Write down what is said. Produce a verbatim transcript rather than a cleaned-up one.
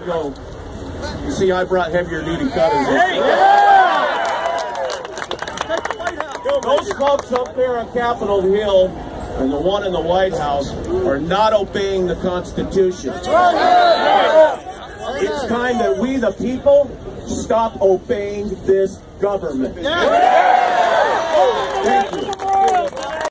Go. You see, I brought heavier duty cutters. Hey, yeah! Those folks up there on Capitol Hill and the one in the White House are not obeying the Constitution. It's time that we, the people, stop obeying this government. Thank you.